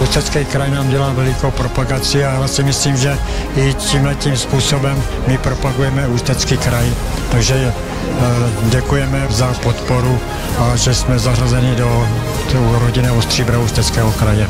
Ústecký kraj nám dělá velikou propagaci a já si myslím, že i tímhletím způsobem my propagujeme Ústecký kraj. Takže děkujeme za podporu a že jsme zařazeni do rodinného stříbra Ústeckého kraje.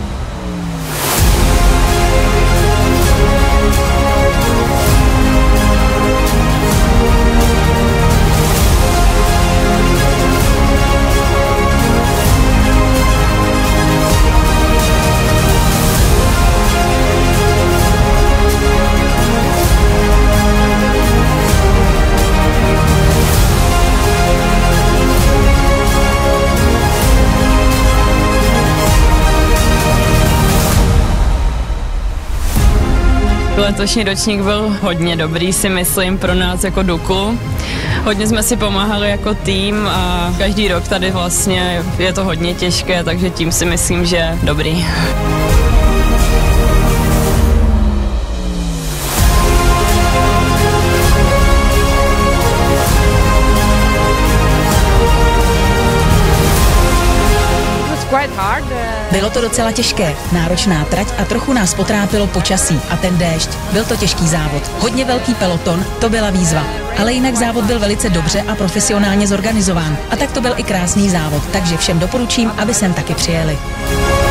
Letošní ročník byl hodně dobrý, si myslím, pro nás jako Duklu. Hodně jsme si pomáhali jako tým a každý rok tady vlastně je to hodně těžké, takže tím si myslím, že dobrý. Bylo to docela těžké, náročná trať a trochu nás potrápilo počasí a ten déšť. Byl to těžký závod, hodně velký peloton, to byla výzva. Ale jinak závod byl velice dobře a profesionálně zorganizován. A tak to byl i krásný závod, takže všem doporučím, aby sem taky přijeli.